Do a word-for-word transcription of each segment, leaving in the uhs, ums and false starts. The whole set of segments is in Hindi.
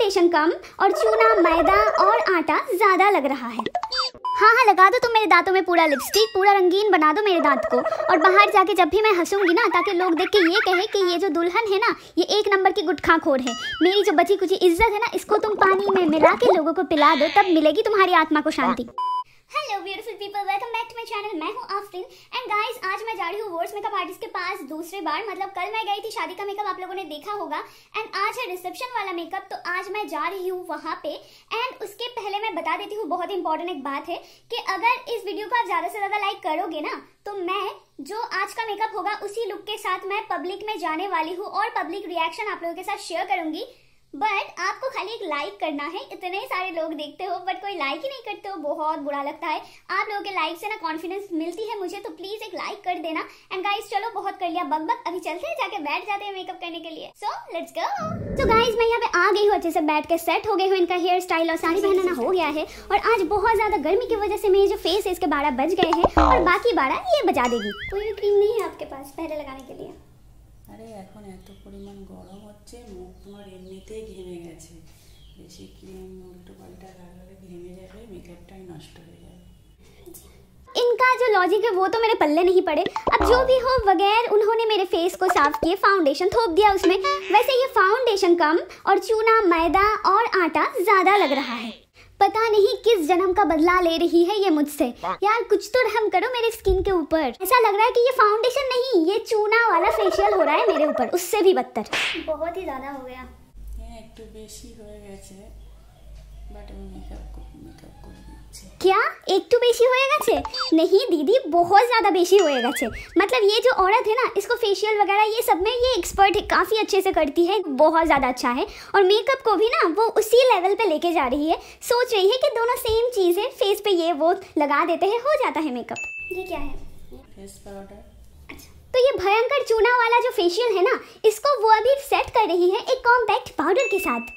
फाउंडेशन कम और चूना, मैदा और आटा ज्यादा लग रहा है। हाँ हाँ लगा दो तुम मेरे दांतों में पूरा लिपस्टिक, पूरा रंगीन बना दो मेरे दांत को। और बाहर जाके जब भी मैं हंसूंगी ना, ताकि लोग देख के ये कहे कि ये जो दुल्हन है ना, ये एक नंबर की गुटखाखोर है। मेरी जो बची कुची इज्जत है ना, इसको तुम पानी में मिला के लोगों को पिला दो, तब मिलेगी तुम्हारी आत्मा को शांति। Hello beautiful people, welcome back to my channel. मैं हूं आफरीन एंड गाइस, आज मैं जा रही हूं वर्ड्स मेकअप आर्टिस्ट के पास दूसरे बार। मतलब कल मैं गई थी शादी का मेकअप, आप लोगों ने देखा होगा, एंड आज है रिसेप्शन वाला मेकअप। तो आज मैं जा रही हूं वहां पे। एंड उसके पहले मैं बता देती हूँ, बहुत इंपॉर्टेंट एक बात है कि अगर इस वीडियो को आप ज्यादा से ज्यादा लाइक करोगे ना, तो मैं जो आज का मेकअप होगा उसी लुक के साथ मैं पब्लिक में जाने वाली हूँ और पब्लिक रिएक्शन आप लोगों के साथ शेयर करूंगी। बट आपको खाली एक लाइक करना है। इतने सारे लोग देखते हो बट कोई लाइक ही नहीं करते हो, बहुत बुरा लगता है। आप लोगों के लाइक से ना कॉन्फिडेंस मिलती है मुझे, तो प्लीज एक लाइक कर देना। एंड गाइस चलो, बहुत कर लिया बक बक, अभी चलते हैं, जाके बैठ जाते हैं मेकअप करने के लिए। So let's go. तो गाइस मैं यहाँ पे आ गई हूँ, अच्छे से बैठ के सेट हो गई हूँ। इनका हेयर स्टाइल और साड़ी पहनाना हो गया है। और आज बहुत ज्यादा गर्मी की वजह से मेरे जो फेस है इसके बारह बज गए हैं, और बाकी बारह ये बजा देगी। कोई भी क्रीम नहीं है आपके पास पहले लगाने के लिए? আরে এখন এত পরিমাণ গরম হচ্ছে, মুখ তোমার এমনিতেই ঘেমে গেছে। বেশি ক্রিম উল্টো পাল্টা লাগালে ঘেমে যাবে, মেকআপটাই নষ্ট হয়ে যাবে। इनका जो लॉजिक है वो तो मेरे पल्ले नहीं पड़े। अब जो भी हो वगैर, उन्होंने मेरे फेस को साफ किए, फाउंडेशन थोप दिया उसमें। वैसे ये फाउंडेशन कम और चूना, मैदा और आटा ज्यादा लग रहा है। पता नहीं किस जन्म का बदला ले रही है ये मुझसे। यार कुछ तो रहम करो मेरे स्किन के ऊपर। ऐसा लग रहा है कि ये फाउंडेशन नहीं, ये चूना वाला फेशियल हो रहा है मेरे ऊपर, उससे भी बदतर। बहुत ही ज्यादा हो गया। হ্যাঁ একটু বেশি হয়ে গেছে, বাট আমি মেকআপ মেকআপ করে দিচ্ছি। क्या एक तो बेशी होएगा छे? नहीं दीदी, बहुत ज्यादा बेशी होएगा छे। मतलब ये जो औरत है ना, इसको फेशियल वगैरह ये सब में ये एक्सपर्ट है, काफी अच्छे से करती है, बहुत ज्यादा अच्छा है। और मेकअप को भी ना वो उसी लेवल पे लेके जा रही है। सोच रही है कि दोनों सेम चीज है, फेस पे ये वो लगा देते हैं, हो जाता है मेकअप। ये क्या है? Face powder. अच्छा, तो ये भयंकर चूना वाला जो फेशियल है ना, इसको वो अभी सेट कर रही है एक कॉम्पैक्ट पाउडर के साथ।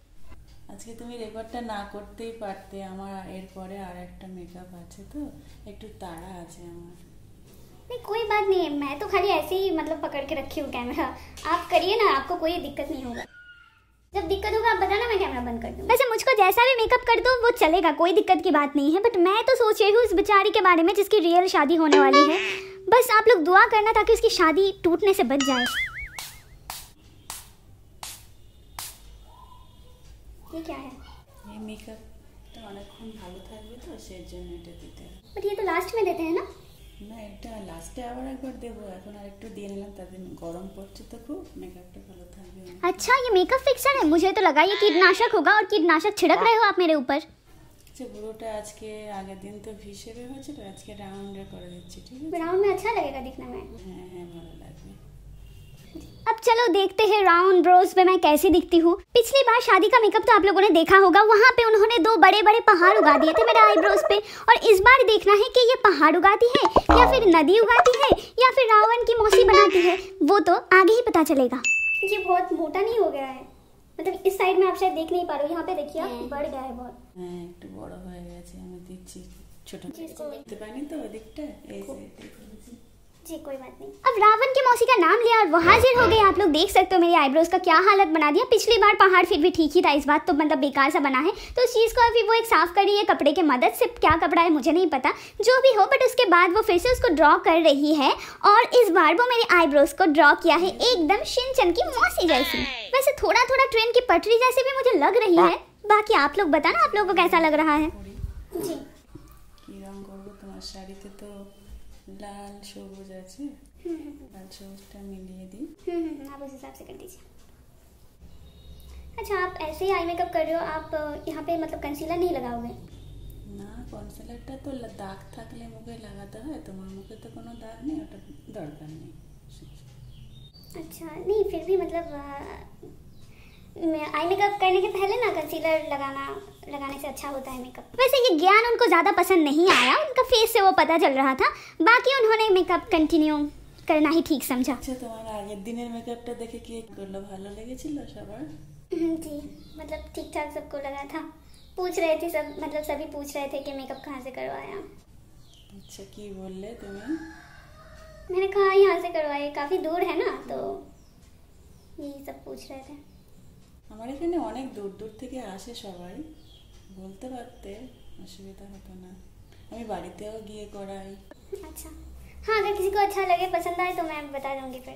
আজকে তুমি রেকর্ডটা না করতেই পারতে, আমার এরপরে আর একটা মেকআপ আছে, তো একটু তাড়া আছে আমার। नहीं कोई बात नहीं है, मैं तो खाली ऐसे ही मतलब पकड़ के रखी हूँ कैमरा। आप करिए ना, आपको कोई दिक्कत नहीं होगा। जब दिक्कत होगा आप बताना, मैं कैमरा बंद कर दूँ। वैसे मुझको जैसा भी मेकअप कर दो वो चलेगा, कोई दिक्कत की बात नहीं है। बट मैं तो सोच रही हूँ इस बेचारी के बारे में जिसकी रियल शादी होने वाली है। बस आप लोग दुआ करना ताकि उसकी शादी टूटने से बच जाए। ये क्या है? এই মেকআপটা অনেকক্ষণ ভালো থাকবে তো, সেই জন্য এটা দিতে হবে। बट ये तो लास्ट में देते हैं ना? না, এটা লাস্টে আবার একবার দেবো, এখন আর একটু দিয়ে নিলাম, তাতে গরম পড়ছে তো খুব, মেকআপটা ভালো থাকবে। अच्छा ये मेकअप फिक्सर है? मुझे तो लगा ये कीटनाशक होगा और कीटनाशक छिड़क रहे हो आप मेरे ऊपर। আচ্ছা পুরোটা আজকে, আগের দিন তো ভি শেপে হয়েছিল, আজকে রাউন্ডে করে দিচ্ছি, ঠিক আছে? राउंड में अच्छा लगेगा दिखने में। হ্যাঁ হ্যাঁ ভালো লাগবে। अब चलो देखते हैं राउंड ब्रोज पे मैं कैसी दिखती हूँ। पिछली बार शादी का मेकअप तो आप लोगों ने देखा होगा, वहाँ पे उन्होंने दो बड़े बड़े पहाड़ उगा दिए थे मेरे आईब्रोज पे। और इस बार देखना है कि ये पहाड़ उगाती है या फिर नदी उगाती है या फिर रावण की मौसी बनाती है, वो तो आगे ही पता चलेगा। ये बहुत मोटा नहीं हो गया है? मतलब इस साइड में आप शायद देख नहीं पा रहे हो, यहाँ पे देखिए आप, बढ़ गया है बहुत। হ্যাঁ একটু বড় হয়ে গেছে, আমি দিচ্ছি ছোট। দেখতে পাইনি তো ওদিকটা, এই যে जी कोई बात नहीं। अब रावण की मौसी का नाम लिया और वो हाजिर हो गए। आप लोग देख सकते हो मेरी आईब्रोज का क्या हालत बना दिया। पिछली बार पहाड़ फिर भी ठीक ही था, इस बार तो मतलब बेकार सा बना है। तो उस चीज़ को अभी वो एक साफ कर रही है कपड़े की मदद से। क्या कपड़ा है मुझे नहीं पता, जो भी हो, बट उसके बाद वो फिर से उसको ड्रॉ कर रही है। और इस बार वो मेरी आईब्रोज को ड्रॉ किया है एकदम शिनचैन की मौसी जैसी। वैसे थोड़ा थोड़ा ट्रेन की पटरी जैसी भी मुझे लग रही है। बाकी आप लोग बताना आप लोगों को कैसा लग रहा है। जी কি রং করব? তোমার শাড়িতে তো লাল সবুজ আছে, লাল সবুজটা মিলিয়ে দিই। हम्म आप उस हिसाब से कर दीजिए। अच्छा आप ऐसे ही आई मेकअप कर रहे हो, आप यहाँ पे मतलब कंसीलर नहीं लगाओगे? না, কনসিলারটা তো দাগ থাকলে মুখে লাগাতে হয়, তোমার মুখে তো কোনো দাগ নেই, ওটা দরকার নেই। अच्छा नहीं, फिर भी मतलब आई मेकअप करने के पहले ना कंसीलर लगाना लगाने से अच्छा होता है मेकअप। वैसे ये ज्ञान उनको ज़्यादा पसंद नहीं आया, उनका फेस से वो पता चल रहा था। बाकी उन्होंने मेकअप कंटिन्यू करना ही ठीक समझा। আচ্ছা তোমার আগের দিনের মেকআপটা দেখে কি করলো, ভালো লেগেছিল সবার? जी मतलब ठीक ठाक सबको लगा था। पूछ रहे थे सब, मतलब सभी पूछ रहे थे कि मेकअप कहाँ से करवाया। अच्छा কি বললে তুমি? मैंने कहा यहाँ से करवाए, काफ़ी दूर है ना, तो यही सब पूछ रहे थे। আমার এখানে অনেক দূর দূর থেকে আসে সবাই, বলতে পারতে অসুবিधा হতো না, আমি বাড়িতেও গিয়ে করাই। अच्छा हाँ, अगर किसी को अच्छा लगे पसंद आए तो मैं बता दूंगी फिर,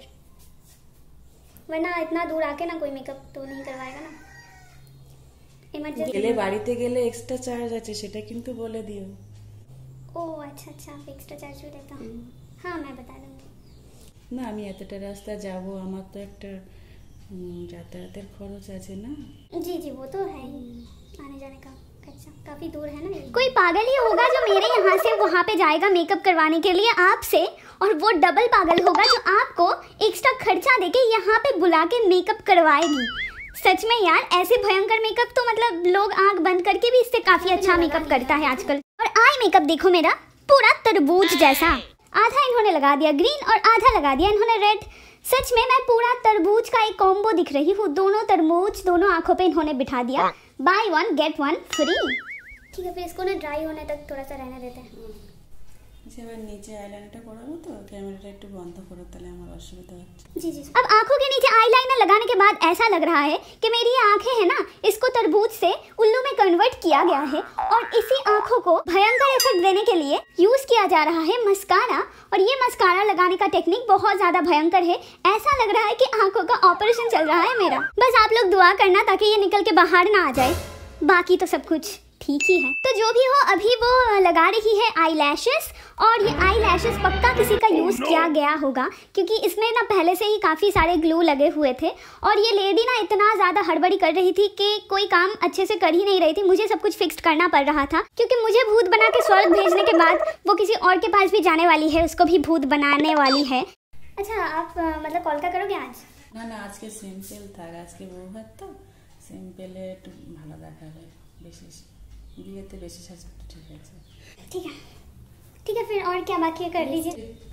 वरना इतना दूर आके ना कोई मेकअप तो नहीं करवाएगा ना। इमरजेंसी গেলে বাড়িতে গেলে এক্সট্রা চার্জ আছে, সেটা কিন্তু বলে দিও। ओ अच्छा अच्छा, आप एक्स्ट्रा चार्ज भी देता हूँ। हाँ मैं बता दूंगी। না আমি এতটা রাস্তা যাব, আমার তো একটা উম, যাতায়াতের খরচ আছে না। जी जी वो तो है ही, आने जाने का खर्चा काफी दूर है ना। कोई पागल ही होगा जो मेरे यहाँ से वहाँ पे जाएगा मेकअप करवाने के लिए आपसे, और वो डबल पागल होगा जो आपको एक्स्ट्रा खर्चा देके यहाँ पे बुला के मेकअप करवाएगी। सच में यार, ऐसे भयंकर मेकअप तो मतलब लोग आंख बंद करके भी इससे काफी अच्छा मेकअप करता है आजकल। और आई मेकअप देखो मेरा, पूरा तरबूज जैसा। आधा इन्होंने लगा दिया ग्रीन और आधा लगा दिया इन्होंने रेड। सच में मैं पूरा तरबूज का एक कॉम्बो दिख रही हूँ। दोनों तरबूज दोनों आंखों पे इन्होंने बिठा दिया, buy one get one free. ठीक है, फिर इसको ना ड्राई होने तक थोड़ा सा रहने देते हैं। আচ্ছা এবার নিচে আইলাইনারটা করাবো, তো ক্যামেরাটা একটু বন্ধ করো, তাহলে আমার অসুবিধা হচ্ছে। जी जी। अब आंखों के नीचे आईलाइनर लगाने के बाद ऐसा लग रहा है कि मेरी ये आंखें हैं ना, इसको तरबूज से उल्लू में कन्वर्ट किया गया है, और इसी आंखों को भयंकर इफेक्ट देने के लिए यूज किया जा रहा है मस्कारा। और ये मस्कारा लगाने का टेक्निक बहुत ज्यादा भयंकर है। ऐसा लग रहा है कि आंखों का ऑपरेशन चल रहा है मेरा। बस आप लोग दुआ करना ताकि ये निकल के बाहर ना आ जाए, बाकी तो सब कुछ ठीक ही है। तो जो भी हो, अभी वो लगा रही है आई लैशेस, और ये आई लैशेस पक्का किसी का यूज़ किया गया होगा, क्योंकि इसमें ना पहले से ही काफ़ी सारे ग्लू लगे हुए थे। और ये लेडी ना इतना ज़्यादा हड़बड़ी कर रही थी कि कोई काम अच्छे से कर ही नहीं रही थी। मुझे सब कुछ फिक्स करना पड़ रहा था, क्योंकि मुझे भूत बना के स्वर्ग भेजने के बाद वो किसी और के पास भी जाने वाली है, उसको भी भूत बनाने वाली है। अच्छा आप मतलब कॉल का करोगे आज? না না আজকে সিম্পল থাক, আজকে বউ ভাত তো সিম্পলে একটু ভালো দেখাবে, বেশি বিয়েতে বেশি সাজতে ঠিক আছে। ठीक है ठीक है, फिर और क्या बाकी है कर लीजिए।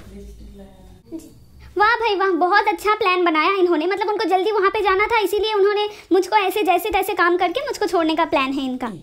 वाह भाई वाह, बहुत अच्छा प्लान बनाया इन्होंने। मतलब उनको जल्दी वहाँ पे जाना था, इसीलिए उन्होंने मुझको ऐसे जैसे तैसे काम करके मुझको छोड़ने का प्लान है इनका।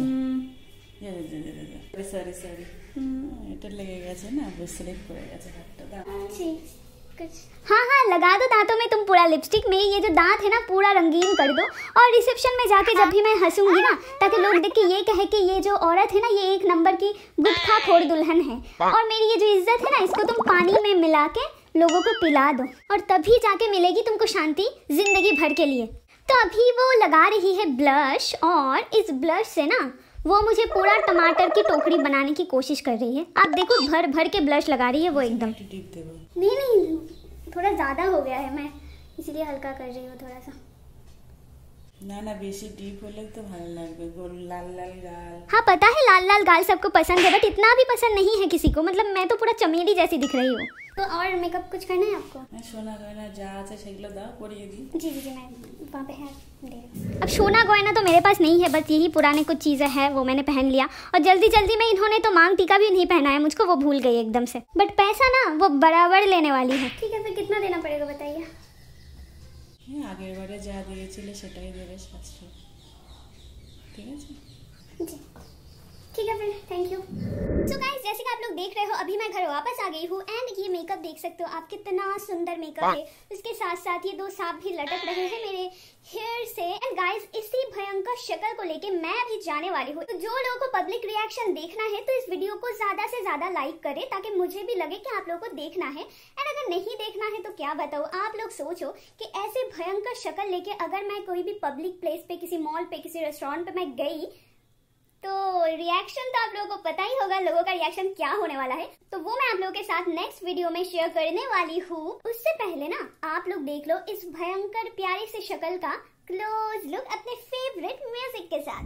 সরি সরি এটা লেগে গেছে না, স্লিপ করে গেছে হাতটা। हाँ हाँ लगा दो दांतों में तुम पूरा लिपस्टिक। मेरे ये जो दांत है ना पूरा रंगीन कर दो, और रिसेप्शन में जाके जब भी मैं हंसूंगी ना, ताकि लोग देख के ये कहे कि ये जो औरत है ना, ये एक नंबर की गुटखा खोर दुल्हन है। और मेरी ये जो इज्जत है ना, इसको तुम पानी में मिला के लोगों को पिला दो, और तभी जाके मिलेगी तुमको शांति जिंदगी भर के लिए। तो अभी वो लगा रही है ब्लश, और इस ब्लश से ना वो मुझे पूरा टमाटर की टोकरी बनाने की कोशिश कर रही है। आप देखो भर भर के ब्लश लगा रही है वो एकदम। नहीं नहीं थोड़ा ज़्यादा हो गया है, मैं इसीलिए हल्का कर रही हूँ थोड़ा सा। ना ना बेसी डीप होले तो ভালো লাগবে, गोल लाल लाल गाल। हाँ पता है लाल लाल गाल सबको पसंद है, बट इतना भी पसंद नहीं है किसी को। मतलब मैं तो पूरा चमेली जैसी दिख रही हूँ। तो और मेकअप कुछ करना है आपको? मैं सोना गहना जा আছে সেগুলো দাও পরিয়ে দিই। जी जी जी मैं वहाँ पे है दे रही हूँ। अब सोना गहना तो मेरे पास नहीं है, बस यही पुराने कुछ चीज़ें हैं वो मैंने पहन लिया। और जल्दी जल्दी में इन्होंने तो मांग टीका भी नहीं पहना है मुझको, वो भूल गई एकदम से। बट पैसा ना वो बराबर लेने वाली है। ठीक है फिर कितना देना पड़ेगा बताइए? আগের বারে যা দিয়েছিলে সেটাই দেবে সাতশো, ঠিক আছে? जी ठीक है फिर थैंक यू। सो गाइस जैसे कि आप लोग देख रहे हो अभी मैं घर वापस आ गई हूँ, एंड ये मेकअप देख सकते हो आप कितना सुंदर मेकअप है। उसके साथ साथ ये दो सांप भी लटक रहे हैं मेरे हेयर से। एंड गाइस इसी भयंकर शक्ल को लेके मैं अभी जाने वाली हूँ। तो जो लोगों को पब्लिक रिएक्शन देखना है तो इस वीडियो को ज्यादा से ज्यादा लाइक करें, ताकि मुझे भी लगे कि आप लोगों को देखना है। एंड अगर नहीं देखना है तो क्या बताओ, आप लोग सोचो कि ऐसे भयंकर शक्ल लेके अगर मैं कोई भी पब्लिक प्लेस पे, किसी मॉल पे, किसी रेस्टोरेंट पे मैं गई, तो रिएक्शन तो आप लोगों को पता ही होगा लोगों का रिएक्शन क्या होने वाला है। तो वो मैं आप लोगों के साथ नेक्स्ट वीडियो में शेयर करने वाली हूँ। उससे पहले ना आप लोग देख लो इस भयंकर प्यारी से शक्ल का क्लोज लुक अपने फेवरेट म्यूजिक के साथ।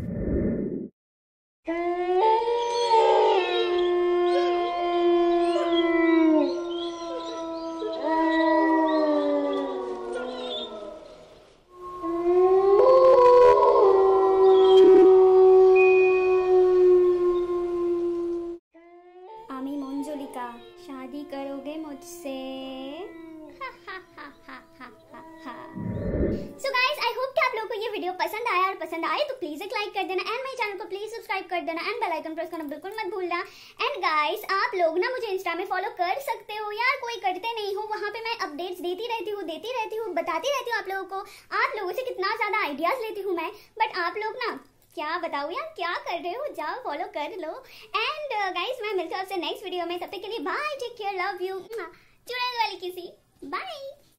शादी करोगे मुझसे? सो गाइस आई होप कि आप लोगों को ये वीडियो पसंद आया और पसंद आए तो प्लीज एक लाइक कर देना एंड मेरे चैनल को प्लीज सब्सक्राइब कर देना एंड बेल आइकन प्रेस करना बिल्कुल मत भूलना। एंड गाइस आप लोग ना मुझे इंस्टा में फॉलो कर सकते हो यार, कोई करते नहीं हो, वहाँ पे मैं अपडेट्स देती रहती हूँ देती रहती हूँ बताती रहती हूँ आप लोगों को। आप लोगों से कितना ज्यादा आइडियाज लेती हूँ मैं, बट आप लोग ना क्या बताऊँ यार क्या कर रहे हो, जाओ फॉलो कर लो। एंड गाइस मैं मिलती हूँ आपसे नेक्स्ट वीडियो में, तब तक के लिए bye, take care, love you, चुड़ैल वाली किसी, बाय।